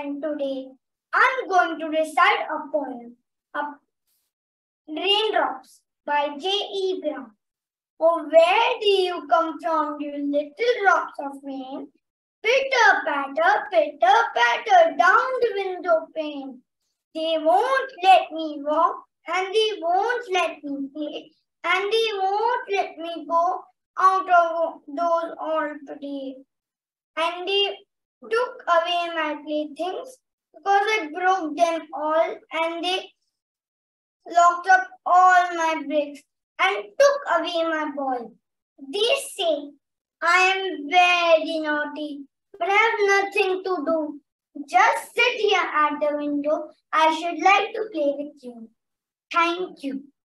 and today I'm going to recite a poem, Raindrops by J.E. Brown. Oh, where do you come from, you little drops of rain? Pitter patter down the window pane. They won't let me walk, and they won't let me play, and they won't let me go out of doors all today. And they took away my playthings because I broke them all, and they locked up all my bricks and took away my ball. They say I am very naughty, but I have nothing to do. Just sit here at the window. I should like to play with you. Thank you.